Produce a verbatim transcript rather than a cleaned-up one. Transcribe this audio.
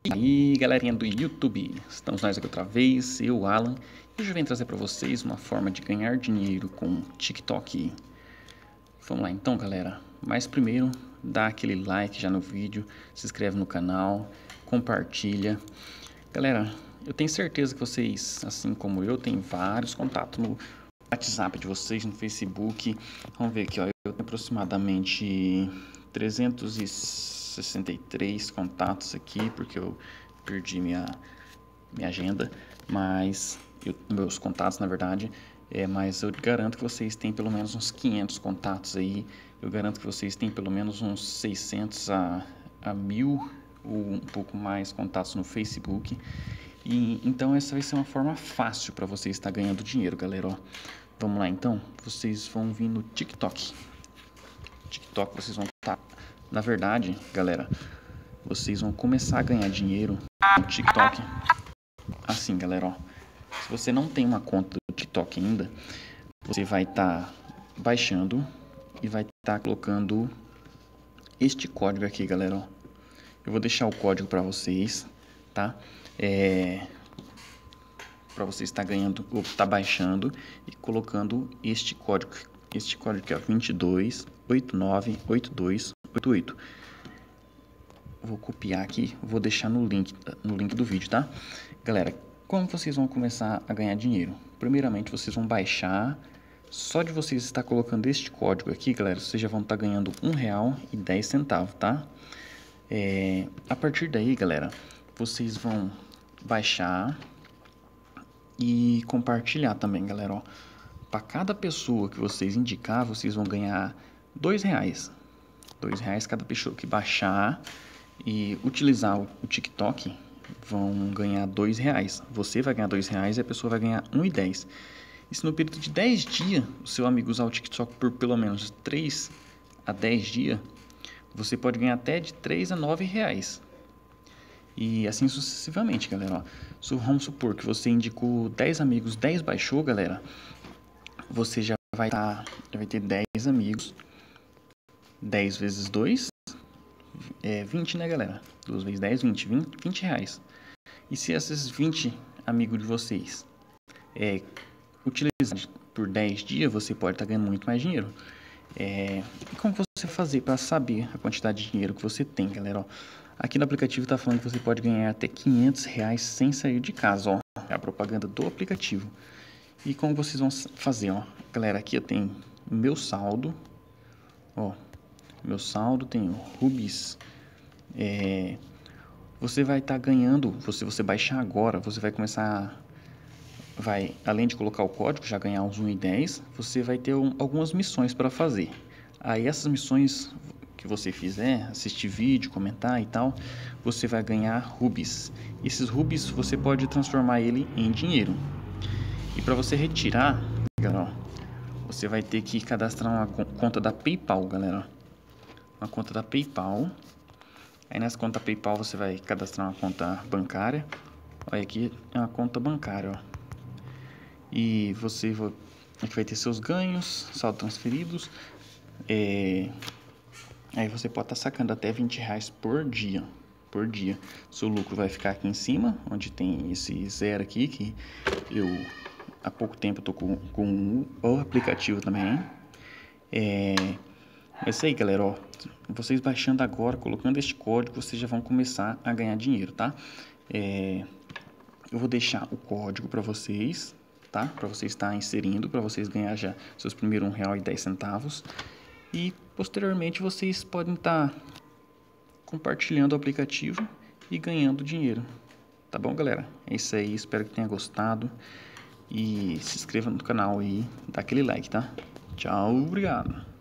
E aí, galerinha do YouTube, estamos nós aqui outra vez, eu, Alan, e hoje eu venho trazer para vocês uma forma de ganhar dinheiro com TikTok. Vamos lá então, galera, mas primeiro, dá aquele like já no vídeo, se inscreve no canal, compartilha. Galera, eu tenho certeza que vocês, assim como eu, tem vários contatos no WhatsApp de vocês, no Facebook. Vamos ver aqui, ó, eu tenho aproximadamente trezentos e sessenta e três contatos aqui, porque eu perdi minha, minha agenda, mas eu, meus contatos na verdade, é, mas eu garanto que vocês têm pelo menos uns quinhentos contatos aí, eu garanto que vocês têm pelo menos uns seiscentos a, a mil ou um pouco mais contatos no Facebook, e então essa vai ser uma forma fácil para você estar ganhando dinheiro, galera, ó. Vamos lá então, vocês vão vir no TikTok, TikTok vocês vão estar, na verdade, galera, vocês vão começar a ganhar dinheiro no TikTok, assim, galera, ó, se você não tem uma conta do TikTok ainda, você vai estar baixando e vai estar colocando este código aqui, galera, ó. Eu vou deixar o código para vocês, tá? É... para você estar ganhando, ou estar baixando e colocando este código, este código aqui, ó, vinte e dois, oitenta e nove, oitenta e dois, oitenta e oito. Vou copiar aqui, vou deixar no link, no link do vídeo, tá? Galera, como vocês vão começar a ganhar dinheiro? Primeiramente, vocês vão baixar, só de vocês estar colocando este código aqui, galera, vocês já vão estar ganhando um real e dez centavos, tá? É, a partir daí, galera, vocês vão baixar e compartilhar também, galera, ó. Para cada pessoa que vocês indicar, vocês vão ganhar dois reais. Dois reais cada pessoa que baixar e utilizar o, o TikTok vão ganhar dois reais. Você vai ganhar dois reais e a pessoa vai ganhar um e dez. E se no período de dez dias o seu amigo usar o TikTok por pelo menos três a dez dias, você pode ganhar até de três a nove reais. E assim sucessivamente, galera, ó. Vamos supor que você indicou dez amigos, dez baixou, galera. Você já vai estar, já vai ter dez amigos. dez vezes dois é vinte, né, galera? duas vezes dez, vinte, vinte, vinte reais. E se esses vinte amigos de vocês é, utilizar por dez dias, você pode estar ganhando muito mais dinheiro. É, e como você fazer para saber a quantidade de dinheiro que você tem, galera? Ó, aqui no aplicativo está falando que você pode ganhar até quinhentos reais sem sair de casa, ó. É a propaganda do aplicativo. E como vocês vão fazer, ó? Galera, aqui eu tenho meu saldo, ó. Meu saldo, tenho Rubis. É, você vai estar ganhando, se você baixar agora, você vai começar, vai, além de colocar o código, já ganhar uns um e dez, você vai ter um, algumas missões para fazer. Aí essas missões que você fizer, assistir vídeo, comentar e tal, você vai ganhar Rubis. Esses Rubis você pode transformar ele em dinheiro. E para você retirar, galera, ó, você vai ter que cadastrar uma conta da PayPal, galera. Uma conta da PayPal. Aí nessa conta PayPal você vai cadastrar uma conta bancária. Olha, aqui é uma conta bancária, ó. E você vai, aqui vai ter seus ganhos, saldo transferidos. É, aí você pode estar sacando até vinte reais por dia. Por dia. Seu lucro vai ficar aqui em cima, onde tem esse zero aqui, que eu há pouco tempo estou com, com o aplicativo também. É... É isso aí, galera, ó. Vocês baixando agora, colocando este código, vocês já vão começar a ganhar dinheiro, tá? É... Eu vou deixar o código para vocês, tá? Para vocês estar inserindo, para vocês ganhar já seus primeiros um real e dez centavos. E posteriormente vocês podem estar compartilhando o aplicativo e ganhando dinheiro. Tá bom, galera? É isso aí, espero que tenha gostado. E se inscreva no canal e dá aquele like, tá? Tchau, obrigado.